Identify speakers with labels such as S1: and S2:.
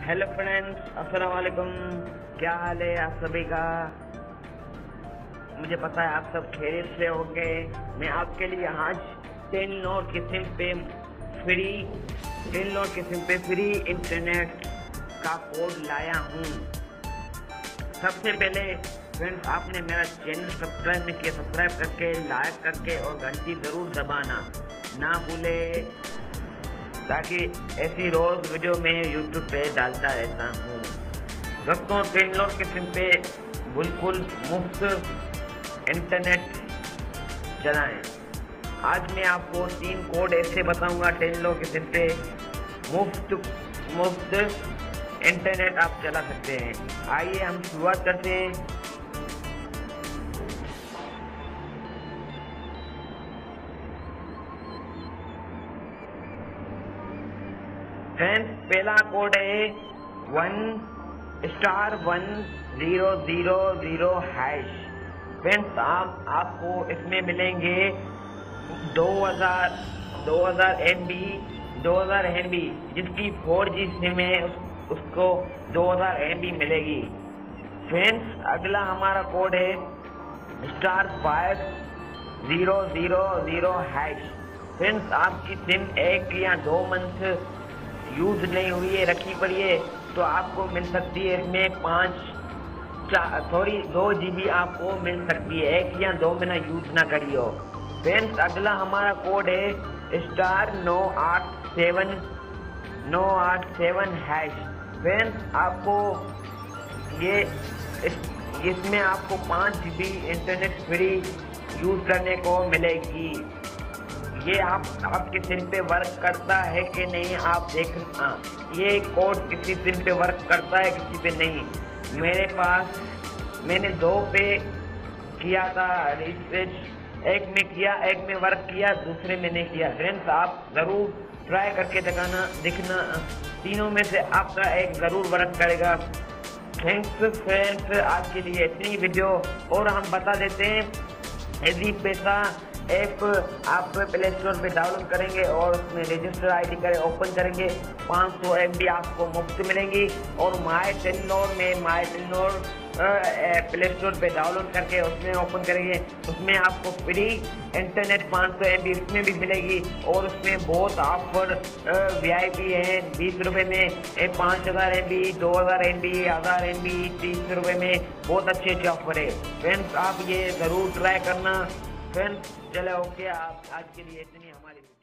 S1: Hello friends, अस्सलाम वालेकुम। क्या हाल है आप सभी का? मुझे पता है आप सब खैरियत से होंगे। मैं आपके लिए आज 10 नोट की सिम पे फ्री इंटरनेट का कोड लाया हूँ। सबसे पहले फ्रेंड्स, आपने मेरा चैनल सब्सक्राइब नहीं किया, सब्सक्राइब करके, लाइक करके और घंटी ज़रूर दबाना ना भूले, ताकि ऐसी रोज वीडियो मैं यूट्यूब पे डालता रहता हूँ। दोस्तों, 10 लोग के सिम पे बिल्कुल मुफ्त इंटरनेट चलाएं। आज मैं आपको 3 कोड ऐसे बताऊंगा 10 लोग के सिम पे मुफ्त इंटरनेट आप चला सकते हैं। आइए हम शुरुआत करते हैं। फ्रेंड्स, पहला कोड है 1*1000#। फ्रेंड्स, आपको इसमें मिलेंगे 2000 MB जिसकी 4G सिम है उसको 2000 MB मिलेगी। फ्रेंड्स, अगला हमारा कोड है *5000#। फ्रेंड्स, आपकी सिम 1 या 2 मंथ यूज नहीं हुई है, रखी पड़ी है, तो आपको मिल सकती है इसमें 2 GB आपको मिल सकती है। 1 या 2 महीना यूज ना करी हो। फ्रेंड्स, अगला हमारा कोड है *987#। फ्रेंड्स, आपको इसमें आपको 5 GB इंटरनेट फ्री यूज करने को मिलेगी। ये आपके सिम पे वर्क करता है कि नहीं आप देखना। ये कोड किसी सिम पे वर्क करता है, किसी पे नहीं। मैंने 2 पे किया था रिसर्च, एक में वर्क किया, दूसरे में नहीं किया। फ्रेंड्स, आप जरूर ट्राई करके दिखना, तीनों में से आपका एक जरूर वर्क करेगा। थैंक्स फ्रेंड्स, आज के लिए इतनी वीडियो। और हम बता देते हैं, यदि पैसा ऐप आप प्ले स्टोर पे डाउनलोड करेंगे और उसमें रजिस्टर ID ओपन करेंगे, 500 MB आपको मुफ्त मिलेंगी। और माई टेलीनॉर प्ले स्टोर पे डाउनलोड करके उसमें ओपन करेंगे, उसमें आपको फ्री इंटरनेट 500 MB उसमें भी मिलेगी। और उसमें बहुत ऑफर VIP है। 20 रुपये में 5000 MB, 2000 MB, 1000 MB, 30 रुपये में बहुत अच्छे ऑफर है। फ्रेंड्स, आप ये ज़रूर ट्राई करना। फ्रेंड्स, चलो ओके, आज के लिए इतनी हमारी